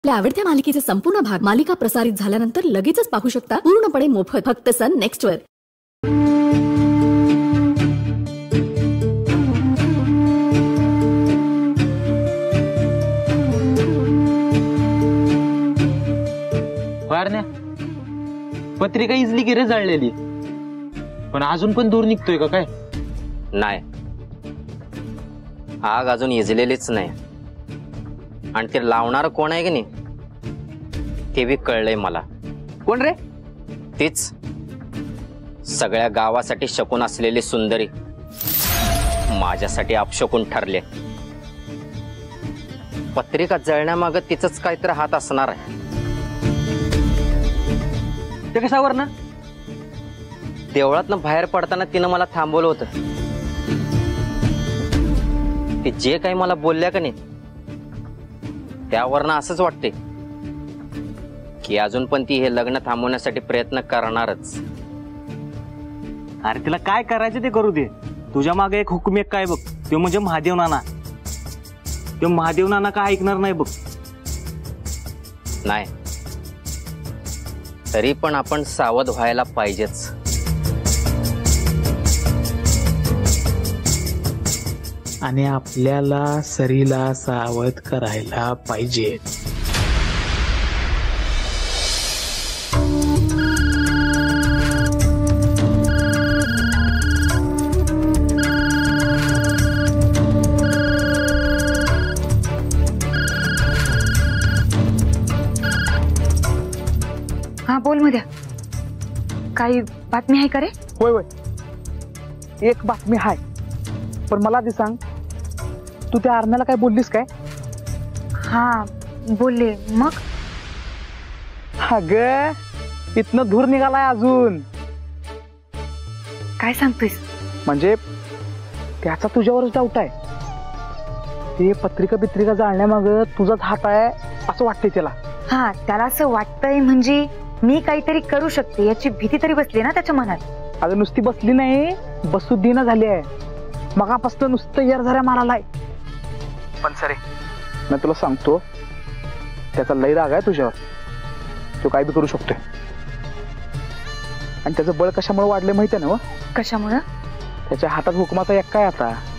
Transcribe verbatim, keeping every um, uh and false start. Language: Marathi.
आपल्या आवडत्या मालिकेचे संपूर्ण भाग मालिका प्रसारित झाल्यानंतर लगेचच पाहू शकता पूर्णपणे मोफत फक्त सन नेक्स्ट वर। पत्रिका इजली की रे जळलेली, पण अजून पण दूर निघतोय का काय? नाही, आग अजून इजलेलीच नाही आणि ते लावणार कोण आहे की नाही ते बी कळलंय मला। कोण रे? तीच सगळ्या गावासाठी शकून असलेली सुंदरी माझ्यासाठी अपशकून ठरले। पत्रिका जळण्यामागे तिचंच काहीतरी हात असणार आहे। ते कशावर ना? देवळातनं बाहेर पडताना तिनं मला थांबवलं होतं। ते जे काही मला बोलल्या का नाही त्यावरनं असंच वाटते की अजून पण ती हे लग्न थांबवण्यासाठी प्रयत्न करणारच। अरे तिला काय करायचं ते करू दे। तुझ्या मागे एक हुकूम एक काय बघ, तो म्हणजे महादेव नाना। तो महादेव नाना काय ऐकणार नाही बघ। नाही, तरी पण आपण सावध व्हायला पाहिजेच। आणि आपल्याला सरीला सावध करायला पाहिजे। हा बोल मध्या, काही बातमी आहे का रे? होय होय, एक बातमी आहे, पण मला ती सांग, तू त्या आरण्याला काय बोललीस काय? हा बोलले, मग? अगं इथनं धूर निघालाय अजून। काय सांगतोयस? म्हणजे त्याचा तुझ्यावरच डाऊट आहे। ते पत्रिका बित्रिका जाळण्यामाग तुझाच हात आहे असं वाटतंय त्याला। हा, त्याला असं वाटतंय म्हणजे मी काहीतरी करू शकते याची भीती तरी बसली ना त्याच्या मनात। अगं नुसती बसली नाही, बसू देना झाली आहे। मगापासून नुसतं यार झऱ्या मारालाय। पण सरे मी तुला सांगतो, त्याचा लय राग आहे तुझ्यावर। तो काय बी करू शकतोय, आणि त्याचं बळ कशामुळे वाढले माहिती आहे ना? कशामुळे? त्याच्या हातात हुकमाचा एक काय आता